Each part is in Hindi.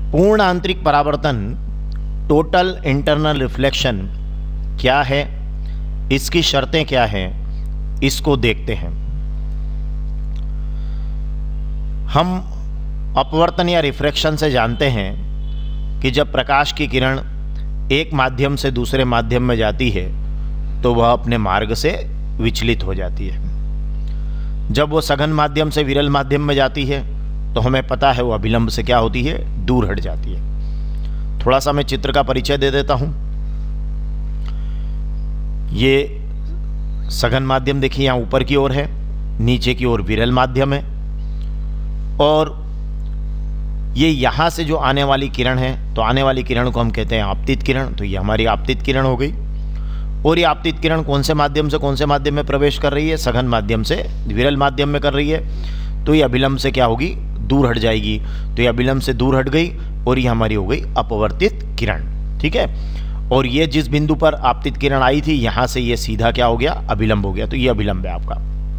पूर्ण आंतरिक परावर्तन, टोटल इंटरनल रिफ्लेक्शन क्या है, इसकी शर्तें क्या हैं, इसको देखते हैं। हम अपवर्तन या रिफ्रैक्शन से जानते हैं कि जब प्रकाश की किरण एक माध्यम से दूसरे माध्यम में जाती है तो वह अपने मार्ग से विचलित हो जाती है। जब वो सघन माध्यम से विरल माध्यम में जाती है तो हमें पता है वो अभिलंब से क्या होती है, दूर हट जाती है। थोड़ा सा मैं चित्र का परिचय दे देता हूं। ये सघन माध्यम देखिए यहाँ ऊपर की ओर है, नीचे की ओर विरल माध्यम है, और ये यहाँ से जो आने वाली किरण है तो आने वाली किरण को हम कहते हैं आपतित किरण। तो ये हमारी आपतित किरण हो गई। और ये आपतित किरण कौन से माध्यम से कौन से माध्यम में प्रवेश कर रही है, सघन माध्यम से विरल माध्यम में कर रही है। तो ये अभिलंब से क्या होगी, दूर हट जाएगी। तो ये अभिलंब से दूर हट गई और ये हमारी हो गई अपवर्तित किरण। ठीक है, और ये जिस बिंदु पर आपतित किरण आई थी यहाँ से ये सीधा क्या हो गया, अभिलंब हो गया। तो ये अभिलंब है आपका।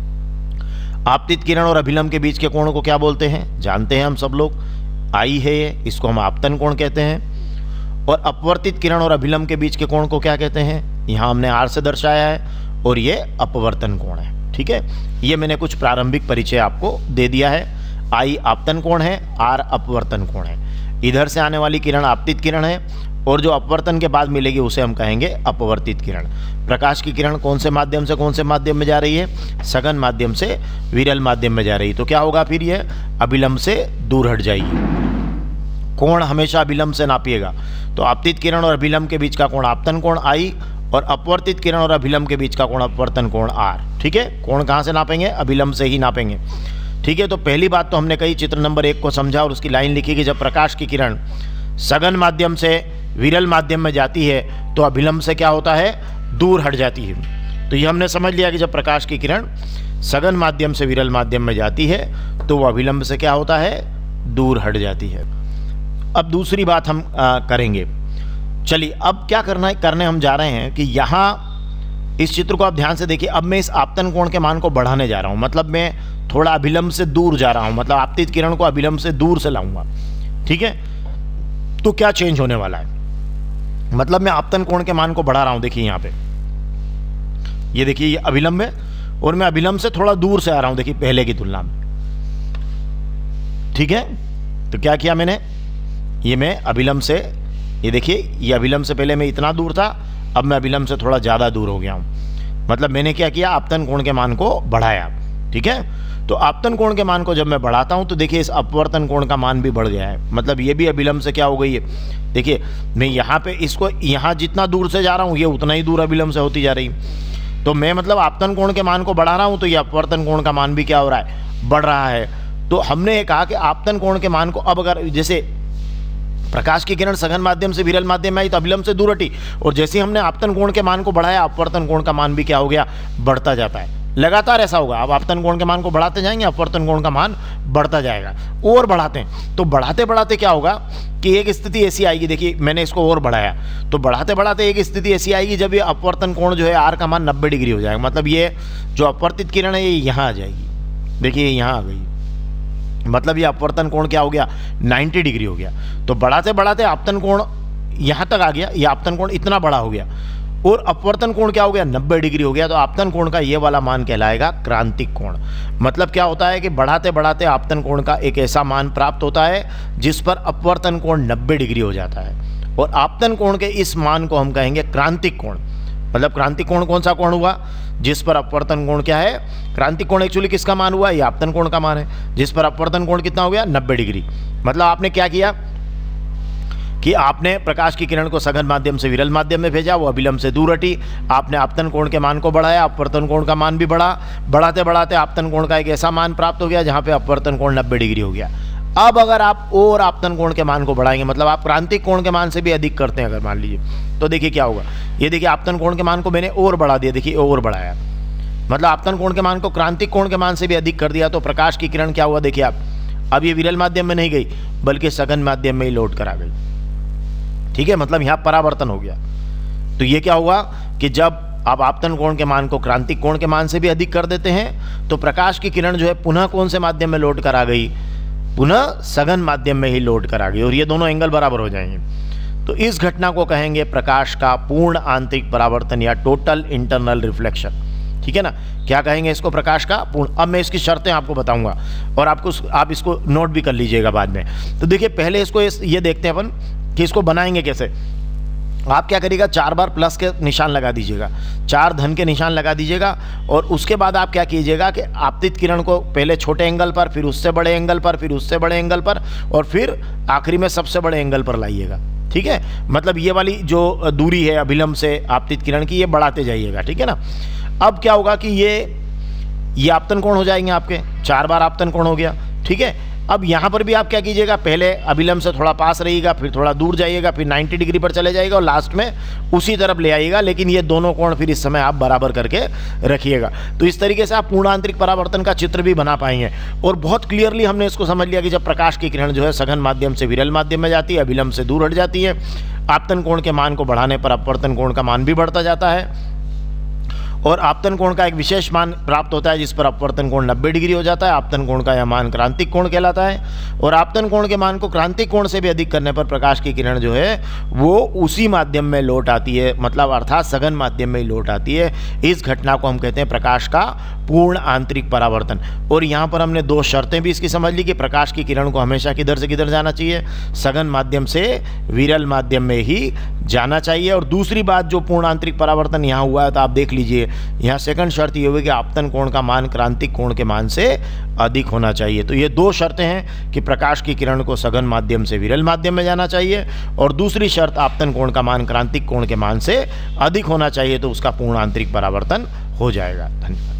आपतित किरण और अभिलंब के बीच के कोण को क्या बोलते हैं, जानते हैं हम सब लोग, आई है ये, इसको हम आपतन कोण कहते हैं। और अपवर्तित किरण और अभिलंब के बीच के कोण को क्या कहते हैं, यहाँ हमने आर से दर्शाया है, और ये अपवर्तन कोण है। ठीक है, ये मैंने कुछ प्रारंभिक परिचय आपको दे दिया है। आई आपतन कोण है, आर अपवर्तन कोण है। इधर से आने वाली किरण आपतित किरण है और जो अपवर्तन के बाद मिलेगी उसे हम कहेंगे अपवर्तित किरण। प्रकाश की किरण कौन से माध्यम से कौन से माध्यम में जा रही है, सघन माध्यम से विरल माध्यम में जा रही है। तो क्या होगा फिर, ये अभिलंब से दूर हट जाएगी। कोण हमेशा अभिलंब से नापिएगा। तो आपतित किरण और अभिलंब के बीच का कोण आपतन कोण आई, और अपवर्तित किरण और अभिलंब के बीच का कोण अपवर्तन कोण आर। ठीक है, कोण कहाँ से नापेंगे, अभिलंब से ही नापेंगे। ठीक है, तो पहली बात तो हमने कही, चित्र नंबर 1 को समझा और उसकी लाइन लिखी कि जब प्रकाश की किरण सघन माध्यम से विरल माध्यम में जाती है तो अभिलंब से क्या होता है, दूर हट जाती है। तो ये हमने समझ लिया कि जब प्रकाश की किरण सघन माध्यम से विरल माध्यम में जाती है तो वह अभिलंब से क्या होता है, दूर हट जाती है। अब दूसरी बात हम करेंगे। चलिए अब क्या करने हम जा रहे हैं कि यहाँ इस चित्र को आप ध्यान से देखिए। अब मैं इस आपतन कोण के मान को बढ़ाने जा रहा हूँ, मतलब मैं थोड़ा अभिलंब से दूर जा रहा हूँ, मतलब आपतित किरण को अभिलंब से दूर से लाऊंगा। ठीक है, तो क्या चेंज होने वाला है, मतलब मैं आपतन कोण के मान को बढ़ा रहा हूं। देखिए यहाँ पे, ये देखिए ये अभिलंब है और मैं अभिलंब से थोड़ा दूर से आ रहा हूं, देखिए पहले की तुलना में। ठीक है, तो क्या किया मैंने, ये मैं अभिलंब से, ये देखिए ये अभिलंब से पहले मैं इतना दूर था, अब मैं अभिलंब से थोड़ा ज़्यादा दूर हो गया हूं। मतलब मैंने क्या किया, आपतन कोण के मान को बढ़ाया। ठीक है, तो आपतन कोण के मान को जब मैं बढ़ाता हूं तो देखिए इस अपवर्तन कोण का मान भी बढ़ गया है, मतलब ये भी अभिलंब से क्या हो गई है। देखिए मैं यहाँ पे इसको, यहाँ जितना दूर से जा रहा हूँ ये उतना ही दूर अभिलंब से होती जा रही। तो मैं मतलब आपतन कोण के मान को बढ़ा रहा हूँ तो ये अपवर्तन कोण का मान भी क्या हो रहा है, बढ़ रहा है। तो हमने ये कहा कि आपतन कोण के मान को, अब अगर जैसे प्रकाश की किरण सघन माध्यम से विरल माध्यम में आई तो अभिलंब से दूर हटी, और जैसे ही हमने आपतन कोण के मान को बढ़ाया अपवर्तन कोण का मान भी क्या हो गया, बढ़ता जाता है। लगातार ऐसा होगा, आप आपतन कोण के मान को बढ़ाते जाएंगे, अपवर्तन कोण का मान बढ़ता जाएगा। और बढ़ाते हैं तो बढ़ाते बढ़ाते क्या होगा कि एक स्थिति ऐसी आएगी, देखिए मैंने इसको और बढ़ाया, तो बढ़ाते बढ़ाते एक स्थिति ऐसी आएगी जब ये अपवर्तन कोण जो है आर का मान 90 डिग्री हो जाएगा। मतलब ये जो अपवर्तित किरण है ये यहाँ आ जाएगी, देखिए यहाँ आ गई, मतलब ये अपवर्तन कोण क्या हो गया, 90 डिग्री हो गया। तो बढ़ाते बढ़ाते आपतन कोण यहाँ तक आ गया, ये आपतन कोण इतना बड़ा हो गया, और अपवर्तन कोण क्या हो गया, 90 डिग्री हो गया। तो आपतन कोण का ये वाला मान कहलाएगा क्रांतिक कोण। मतलब क्या होता है कि बढ़ाते बढ़ाते आपतन कोण का एक ऐसा मान प्राप्त होता है जिस पर अपवर्तन कोण 90 डिग्री हो जाता है, और आपतन कोण के इस मान को हम कहेंगे क्रांतिक कोण। मतलब क्रांतिक कोण कौन सा कोण हुआ, जिस पर अपवर्तन कोण क्या है, क्रांतिक कोण एक्चुअली किसका मान हुआ, ये आपतन कोण का मान है, जिस पर अपवर्तन कोण कितना हो गया, 90 डिग्री। मतलब आपने क्या किया कि आपने प्रकाश की किरण को सघन माध्यम से विरल माध्यम में भेजा, वो अभिलंब से दूर हटी, आपने आपतन कोण के मान को बढ़ाया, अपवर्तन कोण का मान भी बढ़ा, बढ़ाते बढ़ाते आपतन कोण का एक ऐसा मान प्राप्त हो गया जहाँ पे अपवर्तन कोण 90 डिग्री हो गया। अब अगर आप और आपतन कोण के मान को बढ़ाएंगे, मतलब आप क्रांतिक कोण के मान से भी अधिक करते हैं अगर मान लीजिए, तो देखिए क्या होगा, ये देखिए आपतन कोण के मान को मैंने और बढ़ा दिया, देखिए और बढ़ाया, मतलब आपतन कोण के मान को क्रांतिक कोण के मान से भी अधिक कर दिया। तो प्रकाश की किरण क्या हुआ, देखिए आप, अब ये विरल माध्यम में नहीं गई बल्कि सघन माध्यम में ही लौट कर आ गई। ठीक है, मतलब यहाँ परावर्तन हो गया। तो ये क्या हुआ कि जब आप आपतन कोण के मान को क्रांतिक कोण के मान से भी अधिक कर देते हैं तो प्रकाश की किरण जो है पुनः कौन से माध्यम में लौट कर आ गई, पुनः सघन माध्यम में ही लौट कर आ गई और ये दोनों एंगल बराबर हो जाएंगे। तो इस घटना को कहेंगे प्रकाश का पूर्ण आंतरिक परावर्तन या टोटल इंटरनल रिफ्लेक्शन। ठीक है ना, क्या कहेंगे इसको? प्रकाश का पूर्ण। अब मैं इसकी शर्तें आपको बताऊंगा और आप इसको नोट भी कर लीजिएगा बाद में। तो देखिए पहले इसको ये देखते हैं अपन कि इसको बनाएंगे कैसे। आप क्या करिएगा, 4 बार प्लस के निशान लगा दीजिएगा, 4 धन के निशान लगा दीजिएगा और उसके बाद आप क्या कीजिएगा कि आपतित किरण को पहले छोटे एंगल पर, फिर उससे बड़े एंगल पर, फिर उससे बड़े एंगल पर और फिर आखिरी में सबसे बड़े एंगल पर लाइएगा। ठीक है, मतलब ये वाली जो दूरी है अभिलंब से आपतित किरण की, ये बढ़ाते जाइएगा। ठीक है ना। अब क्या होगा कि ये आपतन कोण हो जाएंगे आपके, 4 बार आपतन कोण हो गया। ठीक है, अब यहाँ पर भी आप क्या कीजिएगा, पहले अभिलंब से थोड़ा पास रहिएगा, फिर थोड़ा दूर जाइएगा, फिर 90 डिग्री पर चले जाएगा और लास्ट में उसी तरफ ले आइएगा, लेकिन ये दोनों कोण फिर इस समय आप बराबर करके रखिएगा। तो इस तरीके से आप पूर्ण आंतरिक परावर्तन का चित्र भी बना पाएंगे और बहुत क्लियरली हमने इसको समझ लिया कि जब प्रकाश की किरण जो है सघन माध्यम से विरल माध्यम में जाती है, अभिलंब से दूर हट जाती है, आपतन कोण के मान को बढ़ाने पर अपवर्तन कोण का मान भी बढ़ता जाता है और आपतन कोण का एक विशेष मान प्राप्त होता है जिस पर अपवर्तन कोण 90 डिग्री हो जाता है। आपतन कोण का यह मान क्रांतिक कोण कहलाता है और आपतन कोण के मान को क्रांतिक कोण से भी अधिक करने पर प्रकाश की किरण जो है वो उसी माध्यम में लौट आती है, मतलब अर्थात सघन माध्यम में ही लौट आती है। इस घटना को हम कहते हैं प्रकाश का पूर्ण आंतरिक परावर्तन। और यहाँ पर हमने 2 शर्तें भी इसकी समझ ली कि प्रकाश की किरण को हमेशा किधर से किधर जाना चाहिए, सघन माध्यम से विरल माध्यम में ही जाना चाहिए। और दूसरी बात, जो पूर्ण आंतरिक परावर्तन यहाँ हुआ है तो आप देख लीजिए, यहाँ सेकंड शर्त ये हुई कि आपतन कोण का मान क्रांतिक कोण के मान से अधिक होना चाहिए। तो ये 2 शर्तें हैं कि प्रकाश की किरण को सघन माध्यम से विरल माध्यम में जाना चाहिए और दूसरी शर्त आपतन कोण का मान क्रांतिक कोण के मान से अधिक होना चाहिए, तो उसका पूर्ण आंतरिक परावर्तन हो जाएगा। धन्यवाद।